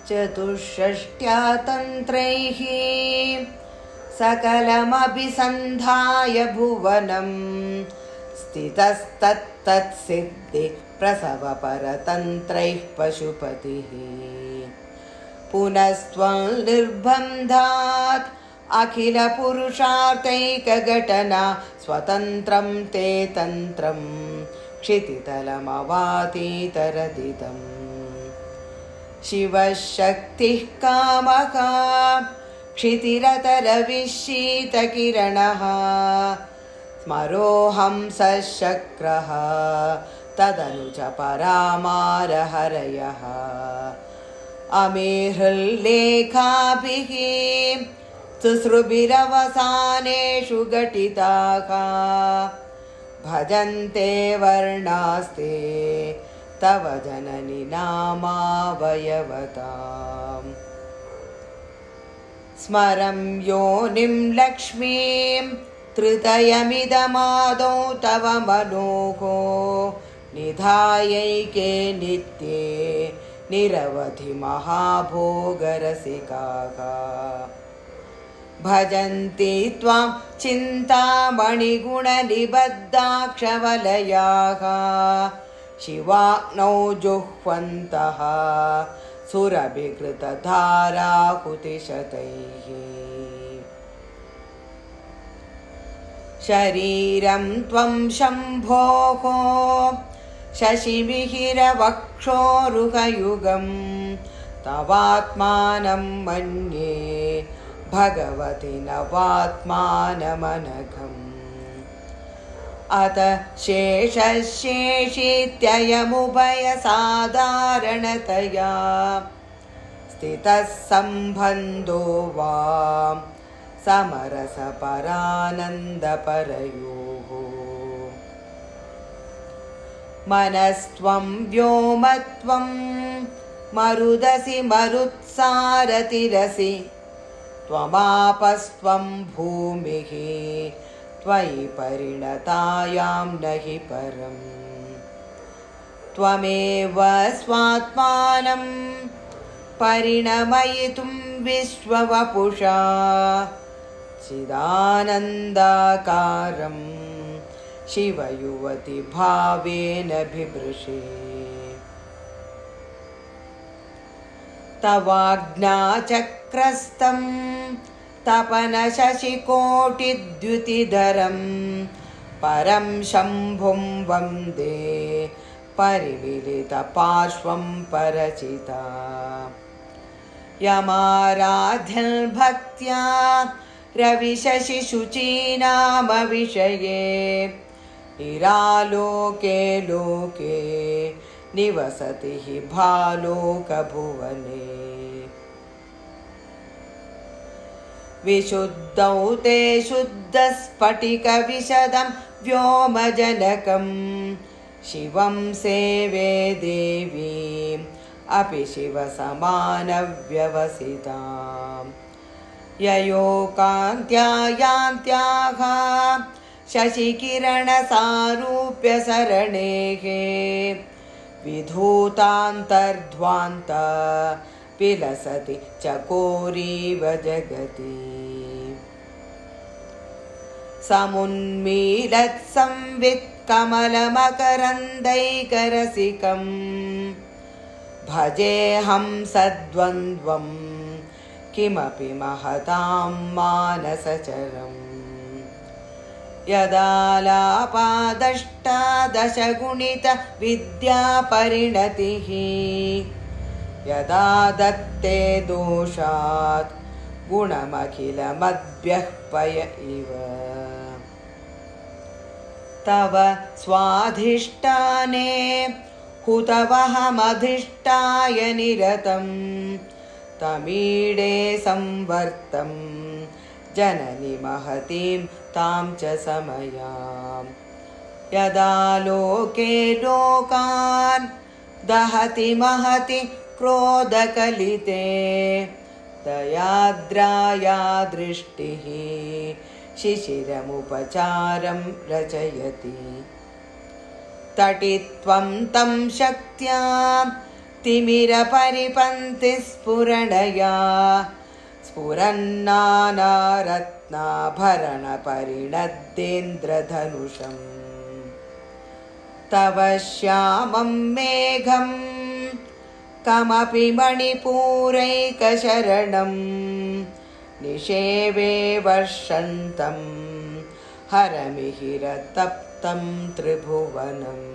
चतुष्षष्ट्या तन्त्रैः सकलमभिसन्धाय भुवनं स्थितस्तत्तत्सिद्धि प्रसवपरतन्त्रैः पशुपतिः पुनस्त्वं निर्बन्धात् अखिलपुरुषार्थैकघटना स्वतन्त्रं ते तन्त्रं क्षितितलमवातीतरदिदम् शिवशक्तिः कामः क्षितिरतरविशीतकिरणः स्मरोऽहंसशक्रः तदनु च परामारहरयः अमेहृल्लेखाभिः शुश्रुभिरवसानेषु घटिताः भजन्ते वर्णास्ते तव जननि नामावयवताम् स्मरं योनिं लक्ष्मीं त्रितयमिदमादौ तव मनोः निधायैके नित्ये निरवधि महाभोगरसिकाः भजन्ति त्वां चिन्तामणिगुणनिबद्धाक्षवलयाः शिवाग्नौ जुह्वन्तः सुरभिकृतधाराहुतिशतैः शरीरं त्वं शम्भोः शशिमिहिरवक्षोरुहयुगं तवात्मानं मन्ये भगवति नवात्मानमनघम् अत शेषशेषित्ययमुभयसाधारणतया स्थितः सम्बन्धो वां समरसपरानन्दपरयोः मनस्त्वं व्योमत्वं मरुदसि मरुत्सारतिरसि त्वमापस्त्वं भूमिः त्वयि परिणतायां नहि परम् त्वमेव स्वात्मानं परिणमयितुं विश्ववपुषा चिदानन्दाकारं शिवयुवति भावेन बिभृषे तवाज्ञाचक्रस्तं तपनशशिकोटिद्युतिधरं परं शम्भुं वन्दे परिमिलितपार्श्वं परचिता यमाराध्यभक्त्या रविशशिशुचीनामविषये निरालोके लोके निवसति हि भालोकभुवने विशुद्धौ ते शुद्धस्फटिकविशदं व्योमजनकं शिवं सेवे देवीम् अपि शिवसमानव्यवसिताम् ययोकान्त्या यान्त्याः शशिकिरणसारूप्यसरणेः विधूतान्तर्ध्वान्त विलसति चकोरीव जगति समुन्मीलत्संवित्कमलमकरन्दैकरसिकम् भजेऽहं सद्वन्द्वं किमपि महतां मानसचरम् यदालापादष्टादशगुणितविद्यापरिणतिः यदा दत्ते दोषात् गुणमखिलमद्भ्यः पय इव तव स्वाधिष्ठाने हुतवहमधिष्ठाय निरतं तमीडे संवर्तं जननि महतीं तां च समयां यदा लोके लोकान् दहति महति क्रोधकलिते दयाद्राया दृष्टिः शिशिरमुपचारं रचयति तटित्वं तं शक्त्या तिमिरपरिपन्थिस्फुरणया स्फुरन्नानारत्नाभरणपरिणद्येन्द्रधनुषम् तव श्यामं मेघं कमपि मणिपूरैकशरणं निषेवे वर्षन्तं हरमिहिरतप्तं त्रिभुवनम्।